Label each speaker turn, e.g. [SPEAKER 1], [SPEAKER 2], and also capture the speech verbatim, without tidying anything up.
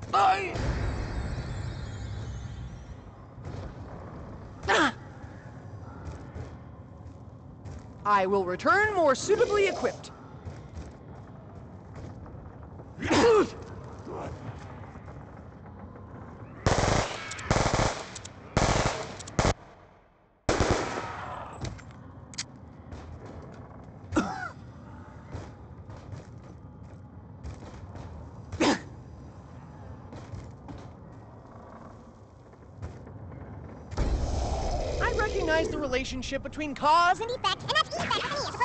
[SPEAKER 1] I...
[SPEAKER 2] I will return more suitably equipped. I recognize the relationship between cause and effect, and that's effect.